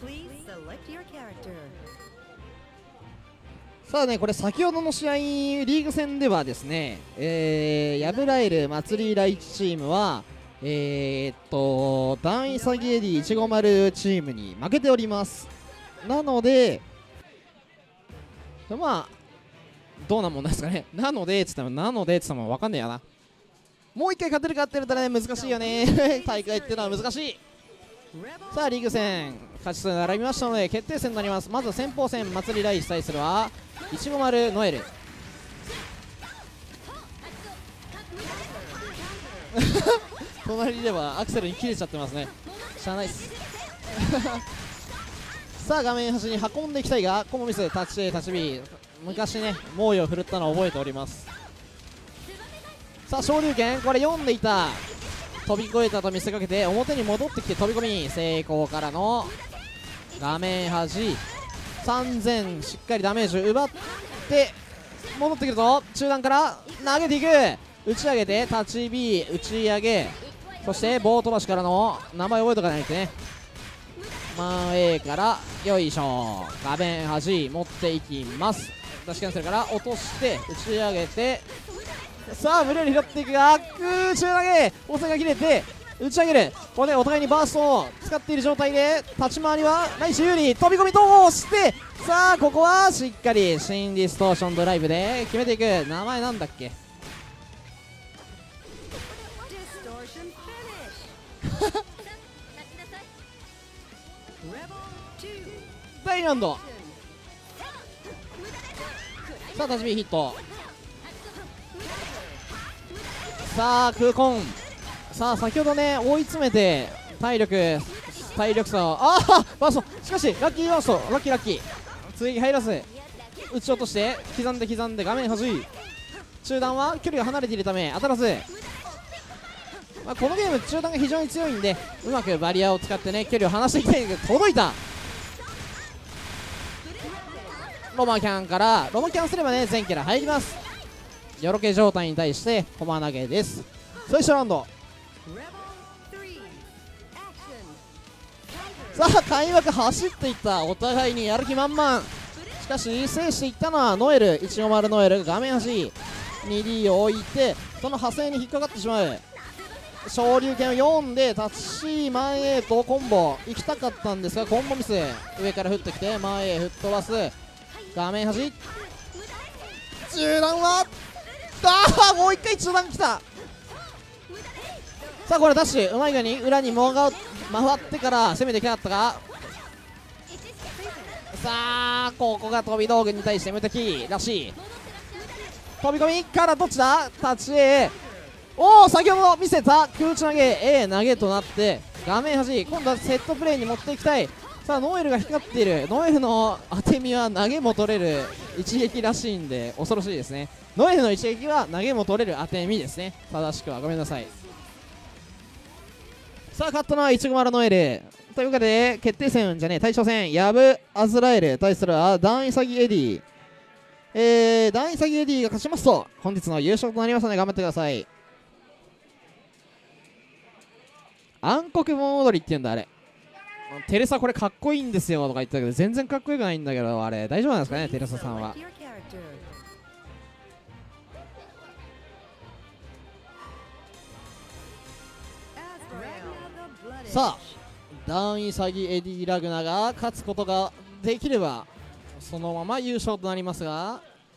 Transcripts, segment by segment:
さあね、これ先ほどの試合リーグ戦ではですね、ヤブライル祭りライチチームは団員詐欺エディ150チームに負けております。なのでまあどうなもんですかね。なのでっつっても分かんねえやな。もう一回勝てるかって言ったらね、難しいよね大会ってのは難しい。さあリーグ戦勝ち数並びましたので決定戦になります。まず先鋒戦祭りライチ対するは150ノエル隣ではアクセルに切れちゃってますね。しゃあないっすさあ画面端に運んでいきたいがコモミスタッチ A タッチ B、 昔ね猛威を振るったのを覚えております。さあ昇竜拳これ読んでいた、飛び越えたと見せかけて表に戻ってきて飛び込み成功からの画面端3000しっかりダメージ奪って戻ってくるぞ。中段から投げていく、打ち上げてタッチ B 打ち上げ、そして棒飛ばしからの名前覚えとかないとね、真 A からよいしょ画面端持っていきます。出しキャンセルから落として打ち上げて、さあ無理やり拾っていくが空中投げ補正が切れて打ち上げる。ここでお互いにバーストを使っている状態で立ち回りはライチ有利、飛び込み通して、さあここはしっかりシンディストーションドライブで決めていく。名前なんだっけ第2ラウンド。さあ立ち火ヒット、さあ空コン、さあ先ほどね追い詰めて体力差をバースト、しかしラッキーバースト、ラッキー追撃入らず打ち落として刻んで画面端中段は距離が離れているため当たらず、このゲーム中段が非常に強いんでうまくバリアを使ってね距離を離していきたいけど、届いたロマキャンからロマキャンすればね全キャラ入ります。よろけ状態に対してコマ投げです。最初ラウンド、さあ開幕走っていった、お互いにやる気満々。しかし制していったのはノエル、150ノエル画面端 2D を置いてその派生に引っかかってしまう。昇竜拳を読んでタッチ前へとコンボ行きたかったんですがコンボミス、上から降ってきて前へ吹っ飛ばす画面端中段はもう一回中段来た。さあこれダッシュうまい具合に裏に回ってから攻めていきたかったが、さあここが飛び道具に対して無敵らしい。飛び込みからどっちだ、タッチ A、 おお先ほど見せた空中投げ A 投げとなって画面端今度はセットプレーに持っていきたい。さあノエルが光っている、ノエルの当て身は投げも取れる一撃らしいんで恐ろしいですね。ノエルの一撃は投げも取れる当て身ですね、正しくはごめんなさい。さあ勝ったのは150ノエルというわけで決定戦じゃねえ対象戦ヤブアズラエル対するは団員詐欺エディ、団員詐欺エディが勝ちますと本日の優勝となりますので頑張ってください。暗黒盆踊りっていうんだあれ。テレサこれかっこいいんですよとか言ってたけど全然かっこよくないんだけど、あれ大丈夫なんですかねテレサさんは。さあ団員詐欺エディ・ラグナが勝つことができればそのまま優勝となりますが、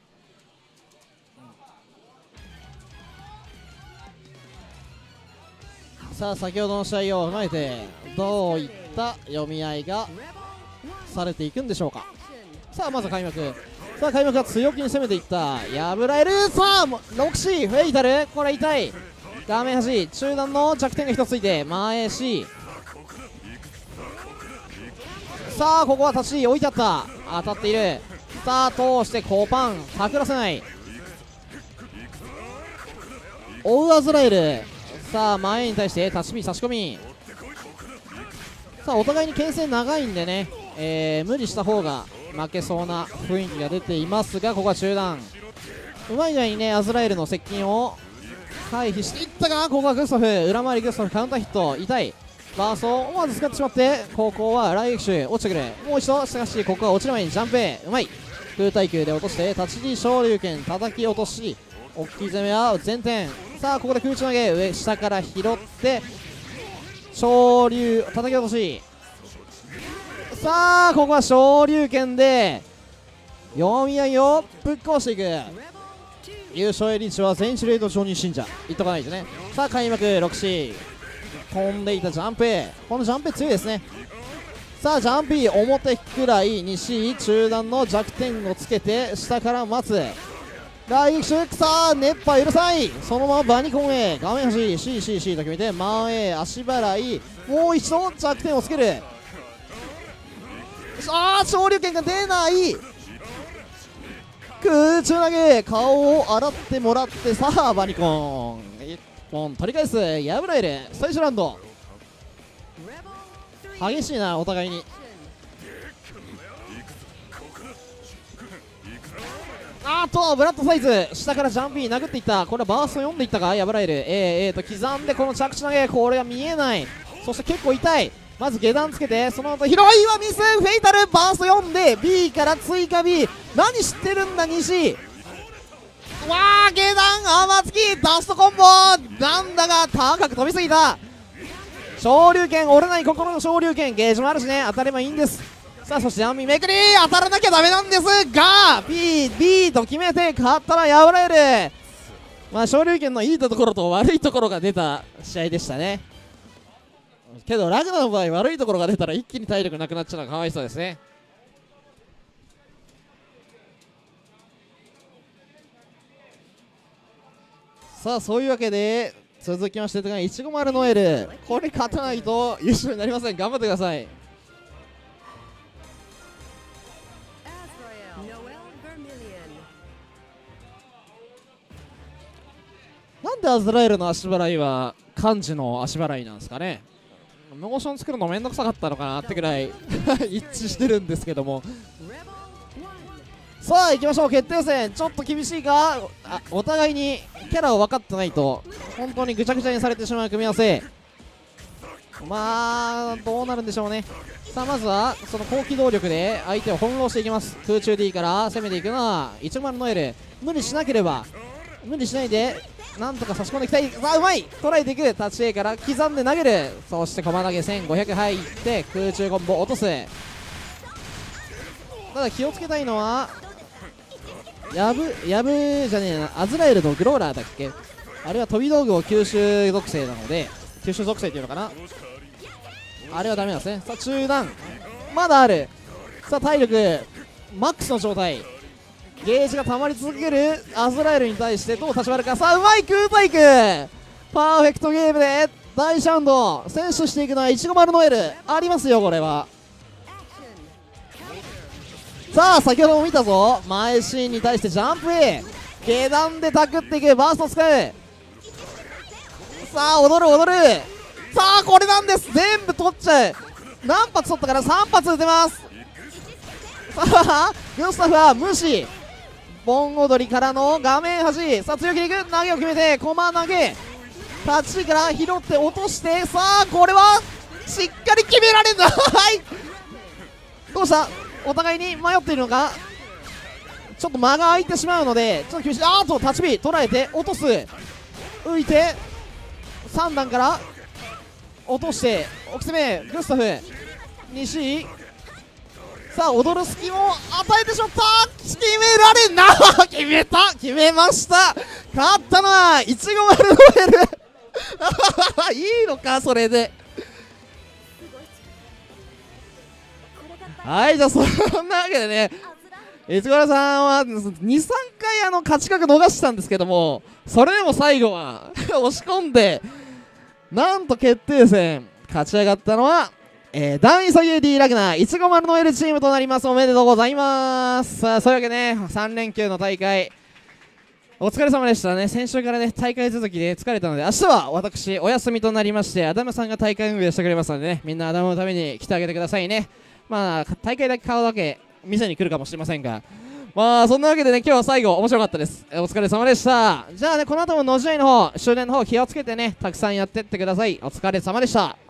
さあ先ほどの試合を踏まえてどういった読み合いがされていくんでしょうか。さあまず開幕、さあ開幕は強気に攻めていったヤブラエル、さあ 6C フェイタルこれ痛い、画面端中段の弱点が1つついて前 C、 さあここは立ち置いてあった、当たっている。さあ通してコパンパクらせない、追うアズラエル、さあ前に対して立ち火差し込み、さあお互いに牽制長いんでね、無理した方が負けそうな雰囲気が出ていますが、ここは中段うまい具合にねアズラエルの接近を回避していったが、ここはグストフ裏回りグストフカウンターヒット痛い。 バーストを思わず使ってしまって、ここは来撃手落ちてくる。もう一度、しかしここは落ちる前にジャンプうまい。空対空で落として立ち木昇竜拳叩き落とし、大きい攻めは前転。さあここで空中投げ、上下から拾って昇竜叩き落とし。さあここは昇竜拳で読み合いをぶっ壊していく。優勝へリーチは全一レード承認信者言っとかないとね。さあ開幕 6C 飛んでいたジャンプ、このジャンプ強いですね。さあジャンピー表くらい西中段の弱点をつけて下から待つ。来撃手、さあ熱波うるさい。そのままバニコンへ画面端 CCC と決めて前へ足払い、もう一度弱点をつける。ああ昇竜拳が出ない。空中投げ、顔を洗ってもらって、さあバニコン1本取り返す。ヤブラエル最初ラウンド激しいなお互いに。ブラッドサイズ下からジャンピー殴っていった。これはバースト読んでいったかヤブラエル刻んでこの着地投げ、これは見えない。そして結構痛い。まず下段つけてその後拾いはミス。フェイタルバースト読んで B から追加 B。 何知ってるんだ西。わあ下段甘突きダストコンボなんだが高く飛びすぎた。昇竜拳折れない心の昇竜拳、ゲージもあるしね、当たればいいんです。さあそして闇めくり当たらなきゃダメなんですが B と決めて勝ったらヤブラエル。まあ昇竜拳のいいところと悪いところが出た試合でしたね。けどラグナの場合悪いところが出たら一気に体力なくなっちゃうのがかわいそうですね。さあそういうわけで続きまして150ノエル、これ勝たないと優勝になりません。頑張ってください。なんでアズラエルの足払いは漢字の足払いなんですかね。モーション作るのめんどくさかったのかなってくらい一致してるんですけども。さあ行きましょう決定戦。ちょっと厳しいか。お互いにキャラを分かってないと本当にぐちゃぐちゃにされてしまう組み合わせ。まあどうなるんでしょうね。さあまずはその高機動力で相手を翻弄していきます。空中 D から攻めていくのは150ノエル。無理しなければ無理しないでなんとか差し込んでいきたい。さあうまい捉えていく。タッチ A から刻んで投げる。そして駒投げ1500入って空中コンボ落とす。ただ気をつけたいのはやぶじゃねえな、アズラエルのグローラーだっけ。あれは飛び道具を吸収属性なので、吸収属性っていうのかな、あれはダメなんですね。さあ中段まだある。さあ体力マックスの状態、ゲージが溜まり続けるアズラエルに対してどう立ち回るか。さあうまい空対空パーフェクトゲームで第1ラウンド選手していくのは150ノエルありますよこれは。さあ先ほども見たぞ、前シーンに対してジャンプ A 下段でタクっていく。バースト使う。さあ踊る。さあこれなんです。全部取っちゃう。何発取ったから3発撃てます。さあグスタフは無視。盆踊りからの画面端。さあ強気でいく。投げを決めて駒投げ立ちから拾って落として、さあこれはしっかり決められない。どうしたお互いに迷っているのか。ちょっと間が空いてしまうのでちょっと厳しい。立ち火捉えて落とす。浮いて3段から落として奥攻めグスタフ西。さあ踊る隙も与えてしまった。決められな決めました。勝ったのは150ノエルいいのかそれで。はいじゃあそんなわけでね、市原さんは 2,3 回勝ち角逃したんですけども、それでも最後は押し込んでなんと決定戦勝ち上がったのは、ダンイソ UD ラグナー150ノエルチームとなります。おめでとうございます。さあそういうわけでね3連休の大会お疲れ様でしたね。先週からね大会続きで疲れたので明日は私お休みとなりまして、アダムさんが大会運営してくれますのでね、みんなアダムのために来てあげてくださいね。まあ大会だけ顔だけ店に来るかもしれませんが、まあそんなわけでね今日は最後面白かったです。お疲れ様でした。じゃあねこの後ものじ合いの方終電の方気をつけてねたくさんやってってください。お疲れ様でした。